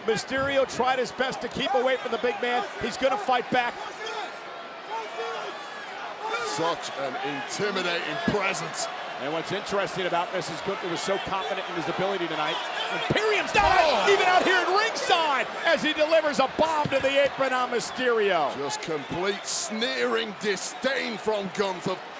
Mysterio tried his best to keep away from the big man. He's going to fight back. Such an intimidating presence. And what's interesting about this is Gunther was so confident in his ability tonight. Imperium's down, even out here at ringside, as he delivers a bomb to the apron on Mysterio. Just complete sneering disdain from Gunther.